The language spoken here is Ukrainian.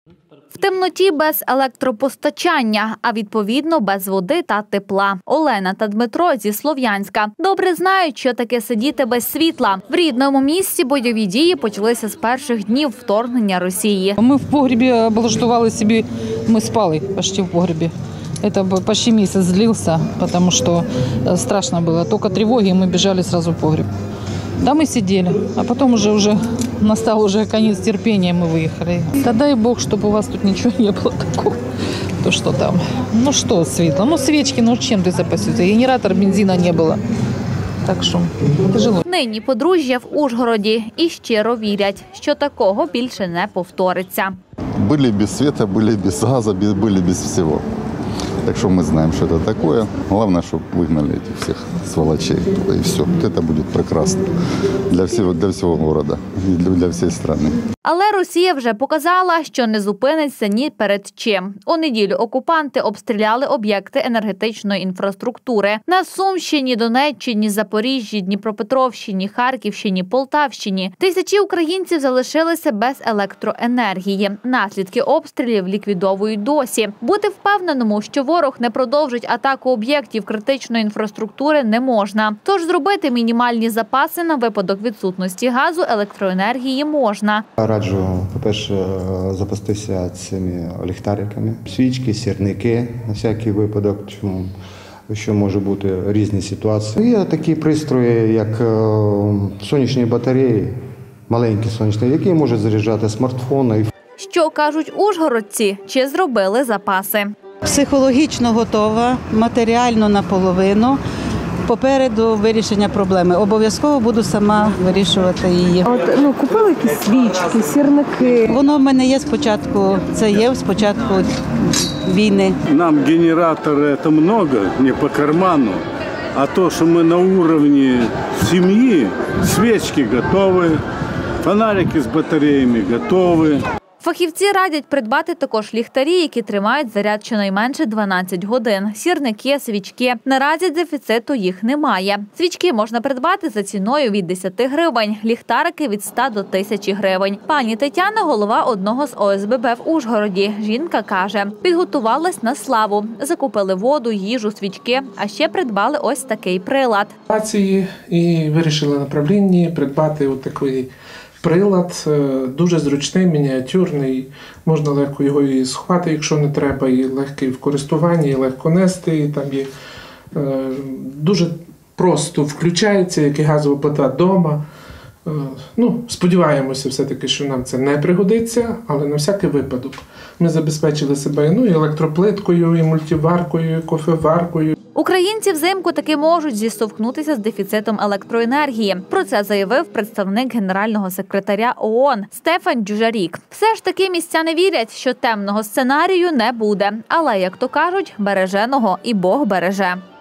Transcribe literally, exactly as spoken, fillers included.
В темноті без електропостачання, а відповідно без води та тепла. Олена та Дмитро зі Слов'янська добре знають, що таке сидіти без світла. В рідному місті бойові дії почалися з перших днів вторгнення Росії. Ми в погребі облаштували собі, ми спали почти в погребі. Это почти месяц длился, потому что страшно было. Только тревоги, и мы бежали сразу в погреб. Да, мы сидели, а потом уже, уже настал уже конец терпения, мы выехали. Да дай Бог, чтобы у вас тут ничего не было такого. То, что там. Ну что, светло, ну свечки, ну чем ты запасешься? Генератор, бензина не было. Так що тяжело. Нині подружжя в Ужгороді і щиро вірять, що такого більше не повториться. Були без света, були без газу, були без всього. Так что мы знаем, что это такое. Главное, чтобы выгнали этих всех сволочей. И все. Это будет прекрасно для всего, для всего города и для, для всей страны. Але Росія вже показала, що не зупиниться ні перед чим. У неділю окупанти обстріляли об'єкти енергетичної інфраструктури. На Сумщині, Донеччині, Запоріжжі, Дніпропетровщині, Харківщині, Полтавщині. Тисячі українців залишилися без електроенергії. Наслідки обстрілів ліквідовують досі. Бути впевненому, що ворог не продовжить атаку об'єктів критичної інфраструктури, не можна. Тож зробити мінімальні запаси на випадок відсутності газу, електроенергії можна. Раджу, по-перше, запастися цими ліхтариками. Свічки, сірники, на всякий випадок, чому, що може бути різні ситуації. Є такі пристрої, як сонячні батареї, маленькі сонячні, які можуть заряджати смартфони. Що кажуть ужгородці, чи зробили запаси? Психологічно готова, матеріально наполовину. Попереду вирішення проблеми. Обов'язково буду сама вирішувати її. От, ну, купили якісь свічки, сірники? Воно в мене є спочатку, це є спочатку війни. Нам генератори – це багато, не по карману. А то, що ми на рівні сім'ї, свічки готові, фонарики з батареями готові. Фахівці радять придбати також ліхтарі, які тримають заряд щонайменше дванадцять годин. Сірники, свічки. Наразі дефіциту їх немає. Свічки можна придбати за ціною від десяти гривень, ліхтарики – від ста до тисячі гривень. Пані Тетяна – голова одного з О С Б Б в Ужгороді. Жінка каже, підготувалась на славу. Закупили воду, їжу, свічки, а ще придбали ось такий прилад. І вирішили на правлінні придбати ось такий прилад, дуже зручний, мініатюрний, можна легко його і сховати, якщо не треба, і легкий в користуванні, і легко нести, і там є е, дуже просто включається, як і газова плита вдома. Е, ну, сподіваємося все-таки, що нам це не пригодиться, але на всякий випадок. Ми забезпечили себе ну, і електроплиткою, і мультиваркою, і кофеваркою. Українці взимку таки можуть зіштовхнутися з дефіцитом електроенергії. Про це заявив представник генерального секретаря О О Н Стефан Дюжарік. Все ж таки містяни вірять, що темного сценарію не буде. Але, як то кажуть, береженого і Бог береже.